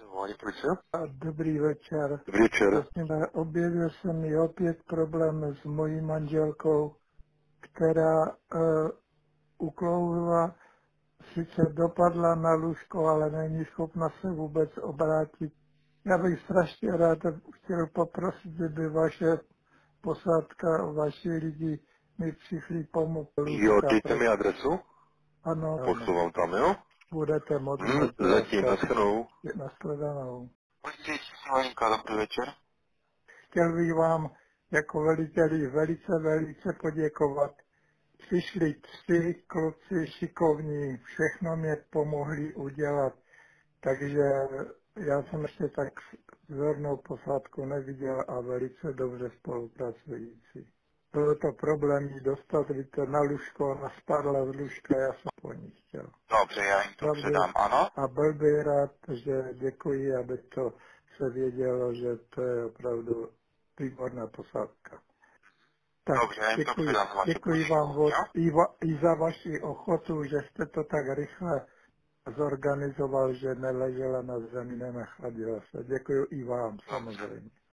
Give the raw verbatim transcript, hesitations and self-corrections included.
Volání policie? A dobrý večer. Dobrý večer. Prosím, objevil se mi opět problém s mojí manželkou, která uh, uklouzla, sice dopadla na lůžko, ale není schopna se vůbec obrátit. Já bych strašně rád chtěl poprosit, kdyby vaše posádka, vaši lidi mi přišli pomoct Jo, lůžka. dejte Pro... mi adresu. Ano, Pošlu ano. vám tam, jo? Budete moc Hm, moc zatím, láska. naschledanou. Nashledanou. Policie Čísla, dobrý večer. Chtěl bych vám jako veliteli velice, velice poděkovat. Přišli tři kluci šikovní, všechno mě pomohli udělat, takže já jsem ještě tak vzornou posádku neviděl a velice dobře spolupracující. Bylo to problém jí dostat, víte, na lůžko, ona spadla z lůžka, já jsem po ní chtěl. Dobře, já jim to Pravdu. předám, ano? A byl bych rád, že děkuji, aby to se vědělo, že to je opravdu výborná posádka. Tak Dobře, já jim to děkuji, předám, hlasy děkuji pošlu, vám od, jo? i, va, i za vaši ochotu, že jste to tak rychle zorganizoval, že neležela na zemi, nenachladila se. Děkuji i vám Dobře. samozřejmě.